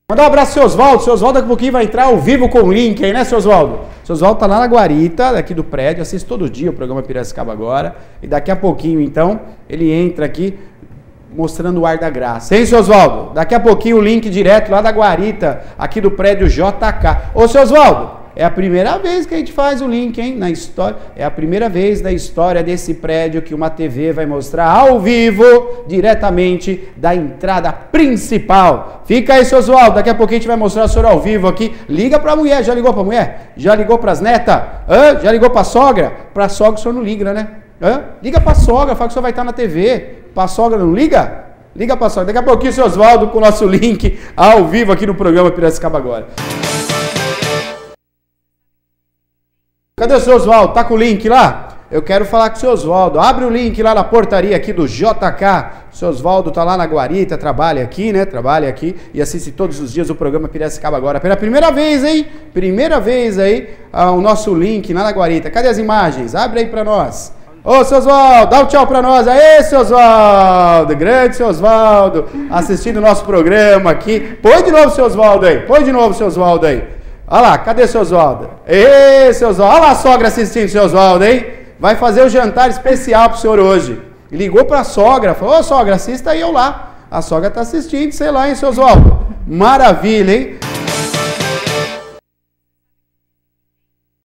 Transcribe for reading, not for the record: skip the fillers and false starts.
Mandar um abraço pro seu Oswaldo. Seu Oswaldo daqui a pouquinho vai entrar ao vivo com o link aí, né, seu Oswaldo? Seu Oswaldo tá lá na guarita, daqui do prédio, assiste todo dia o programa Piracicaba Agora. E daqui a pouquinho, então, ele entra aqui mostrando o ar da graça. Hein, seu Oswaldo? Daqui a pouquinho o link direto lá da guarita, aqui do prédio JK. Ô, seu Oswaldo, é a primeira vez que a gente faz o link, hein, na história. É a primeira vez na história desse prédio que uma TV vai mostrar ao vivo, diretamente da entrada principal. Fica aí, seu Oswaldo, daqui a pouquinho a gente vai mostrar o senhor ao vivo aqui. Liga pra mulher, já ligou pra mulher? Já ligou pras netas? Já ligou pra sogra? Pra sogra o senhor não liga, né? Liga pra sogra, fala que o senhor vai estar na TV. Pra sogra não liga? Liga pra sogra. Daqui a pouquinho o seu Oswaldo com o nosso link ao vivo aqui no programa Piracicaba Agora. Cadê o seu Oswaldo? Tá com o link lá? Eu quero falar com o seu Oswaldo. Abre o link lá na portaria aqui do JK. O seu Oswaldo tá lá na guarita, trabalha aqui, né? Trabalha aqui e assiste todos os dias o programa Piracicaba Agora. Pela primeira vez, hein? Primeira vez aí, o nosso link lá na guarita. Cadê as imagens? Abre aí pra nós. Ô, seu Oswaldo, dá um tchau pra nós. Aê, seu Oswaldo, grande seu Oswaldo, assistindo o nosso programa aqui. Põe de novo seu Oswaldo aí, põe de novo seu Oswaldo aí. Olha lá, cadê seu Oswaldo? Ê, seu Oswaldo, olha lá a sogra assistindo seu Oswaldo, hein? Vai fazer o jantar especial pro senhor hoje. Ligou pra sogra, falou, ô sogra, assista aí eu lá. A sogra tá assistindo, sei lá, hein, seu Oswaldo? Maravilha, hein?